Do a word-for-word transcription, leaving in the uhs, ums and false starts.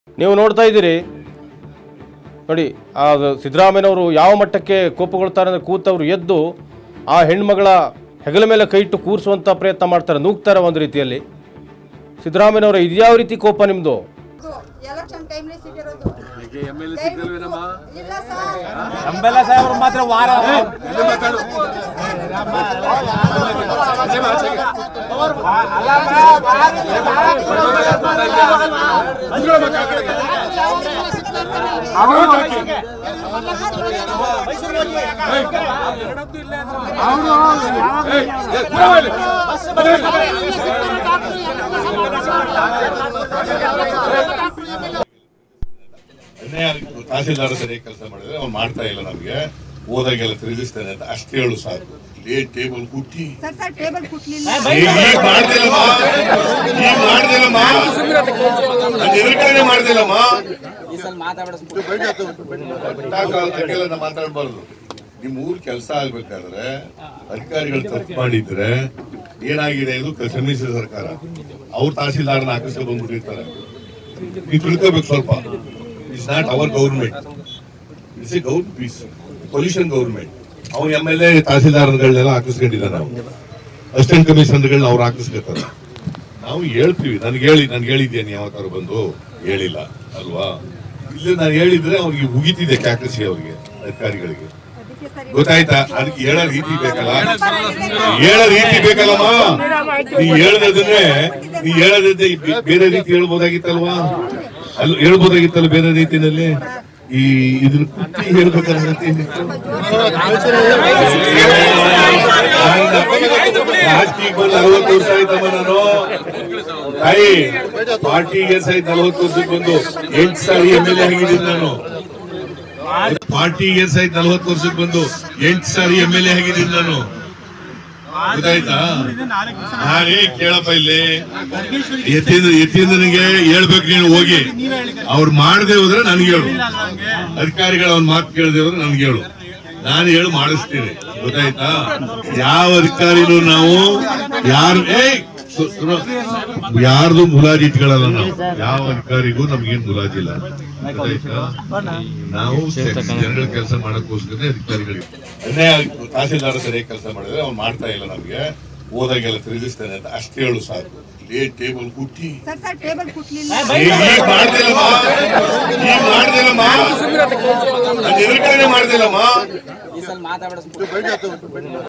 ನೀವು ನೋಡ್ತಾ ಇದ್ದೀರಿ ನೋಡಿ, ಆ ಸಿದ್ದರಾಮಯ್ಯನವರು ಯಾವ ಮಟ್ಟಕ್ಕೆ ಕೋಪಗೊಳ್ತಾರೆ ಅಂದರೆ ಕೂತವರು ಎದ್ದು ಆ ಹೆಣ್ಮಗಳ ಹೆಗಲ ಮೇಲೆ ಕೈ ಇಟ್ಟು ಕೂರಿಸುವಂಥ ಪ್ರಯತ್ನ ಮಾಡ್ತಾರೆ, ನೂಗ್ತಾರೆ ಒಂದು ರೀತಿಯಲ್ಲಿ. ಸಿದ್ದರಾಮಯ್ಯನವರ ಇದ್ಯಾವ ರೀತಿ ಕೋಪ ನಿಮ್ಮದು? ಎಲೆಕ್ಷನ್ ಟೈಮ್ಲಿ ಸಿಟ್ಟಿರೋದು ಇಲ್ಲ ಸರ್ ಮಾತ್ರ ವಾರ ತಹಸೀಲ್ದಾರ್ ಸರಿಯಾಗಿ ಕೆಲಸ ಮಾಡಿದ್ರೆ ಅವ್ನು ಮಾಡ್ತಾ ಇಲ್ಲ, ನಮ್ಗೆ ಓದಾಗೆಲ್ಲ ತಿರುಗಿಸ್ತಾನೆ ಅಂತ ಅಷ್ಟೇ ಹೇಳು ಸಾಕು. ಇಲ್ಲೇ ಟೇಬಲ್ ಕುಟ್ಟಿ ಟೇಬಲ್ ಕುಟ್ಲಿಲ್ಲ ಮಾಡ್ದಿಲ್ಲಮ್ಮ, ಎದುರುಗಡೆ ಮಾಡ್ದಿಲ್ಲಮ್ಮ, ಮಾತಾಡ್ಬಾರ್ದು. ನಿಮ್ ಊರ್ ಕೆಲಸ ಆಗ್ಬೇಕಾದ್ರೆ ಅಧಿಕಾರಿಗಳು ತಪ್ಪು ಮಾಡಿದ್ರೆ ಏನಾಗಿದೆ, ಇದು ಸಮ್ಮಿಶ್ರ ಸರ್ಕಾರ, ಅವ್ರು ತಹಸೀಲ್ದಾರ್ನ ಆಕರ್ಷಿಸಿ ಬಂದ್ಬಿಟ್ಟಿರ್ತಾರೆ. ನೀವು ತಿಳ್ಕೋಬೇಕು ಸ್ವಲ್ಪ. It's not our government, it's a ಗೌರ್ ಪೀಸ್ ಪೊಲ್ಯೂಷನ್ ಗೌರ್ಮೆಂಟ್. ಅವ್ನು ಎಮ್ ಎಲ್ ಎ ತಹಸೀಲ್ದಾರ್ಗಳನ್ನೆಲ್ಲ ಹಾಕಿಸ್ಕೊಂಡಿದ್ದಾರೆ, ನಾವು ಅಸಿಸ್ಟೆಂಟ್ ಕಮಿಷನರ್ಗಳನ್ನ ಅವ್ರು ಹಾಕಿಸ್ಕೊತಾರೆ. ನಾವು ಹೇಳ್ತೀವಿ, ನನ್ಗೆ ಹೇಳಿ ನನ್ಗೆ ಹೇಳಿದ್ದೇನೆ ಯಾವತ್ತಾರು ಬಂದು ಹೇಳಿಲ್ಲ ಅಲ್ವಾ? ಇಲ್ಲಿ ನಾನು ಹೇಳಿದ್ರೆ ಅವ್ರಿಗೆ ಉಗಿತಿದೆ ಕ್ಯಾಕಸಿ, ಅವ್ರಿಗೆ ಅಧಿಕಾರಿಗಳಿಗೆ ಗೊತ್ತಾಯ್ತಾ? ಅದಕ್ಕೆ ಹೇಳೋ ರೀತಿ ಬೇಕಲ್ಲ, ಹೇಳೋ ರೀತಿ ಬೇಕಲ್ಲಮ್ಮ. ನೀ ಹೇಳದನ್ನೇ ನೀ ಹೇಳದಿದ್ದೆ ಬೇರೆ ರೀತಿ ಹೇಳ್ಬೋದಾಗಿತ್ತಲ್ವಾ? ಅಲ್ಲಿ ಹೇಳ್ಬೋದಾಗಿತ್ತಲ್ಲ ಬೇರೆ ರೀತಿನಲ್ಲಿ. ಈ ಇದನ್ನ ಕುಟ್ಟಿ ಹೇಳ್ಬೇಕಲ್ಲ, ರಾಜಕೀಯಕ್ಕೆ ಬಂದು ನಲವತ್ತು ವರ್ಷ ಆಯ್ತಮ್ಮ ನಾನು. ತಾಯಿ ಪಾರ್ಟಿಗೆ ಸಹಿತ ನಲವತ್ತು ವರ್ಷಕ್ಕೆ ಬಂದು ಎಂಟು ಸಾರಿ ಎಂ ಎಲ್ ಎ ಆಗಿದ್ದೀನಿ ನಾನು. ಪಾರ್ಟಿಗೆ ಸಹಿತ ನಲವತ್ತು ವರ್ಷಕ್ಕೆ ಬಂದು ಎಂಟು ಸಾರಿ ಎಂ ಎಲ್ ಎ ಆಗಿದ್ದೀನಿ ನಾನು. ಗೊತ್ತಾಯ್ತಾ? ನಾನೇ ಕೇಳಪ್ಪ, ಇಲ್ಲಿ ಎತ್ತಿಂದ ಎತ್ತಿಂದನಿಗೆ ಹೇಳ್ಬೇಕು, ನೀನು ಹೋಗಿ ಅವ್ರು ಮಾಡದೆ ಹೋದ್ರೆ ನನ್ಗೆ ಹೇಳು, ಅಧಿಕಾರಿಗಳ ಅವ್ನ ಮಾತು ಕೇಳದೆ ಹೋದ್ರೆ ನನ್ಗೆ ಹೇಳು, ನಾನು ಹೇಳು ಮಾಡಿಸ್ತೀನಿ. ಗೊತ್ತಾಯ್ತಾ? ಯಾವ ಅಧಿಕಾರಿನೂ ನಾವು ಯಾರು ಏ ಯಾರ್ದು ಮುಲಾಜಿ ಇಟ್ಕೊಳ್ಳಲ್ಲ ನಾವು. ಯಾವ ಅಧಿಕಾರಿಗೂ ನಮ್ಗೇನ್ ಮುಲಾಜಿಲ್ಲ. ಗೊತ್ತಾಯ್ತಾ? ನಾವು ಜನಗಳ ಕೆಲಸ ಮಾಡಕ್ಕೋಸ್ಕರ ಅಧಿಕಾರಿಗಳಿಗೆ ಅನ್ಯಾಯ. ತಹಸೀಲ್ದಾರ್ ಸರಿಯಾಗಿ ಕೆಲಸ ಮಾಡಿದ್ರೆ ಅವ್ನು ಮಾಡ್ತಾ ಇಲ್ಲ, ನಮ್ಗೆ ಓದಾಗೆಲ್ಲ ತಿರುಗಿಸ್ತಾನೆ ಅಂತ ಅಷ್ಟೇ ಹೇಳು ಸಾಕು. ಇಲ್ಲೇ ಟೇಬಲ್ ಕುಟ್ಟಿ ಟೇಬಲ್ ಕುಟ್ಲಿಲ್ಲ ಮಾಡ್ದಿಲ್ಲಮ್ಮ, ಮಾಡ್ದಿಲ್ಲಮ್ಮ, ಎದುರುಗಡೆ ಮಾಡ್ದಿಲ್ಲಮ್ಮ.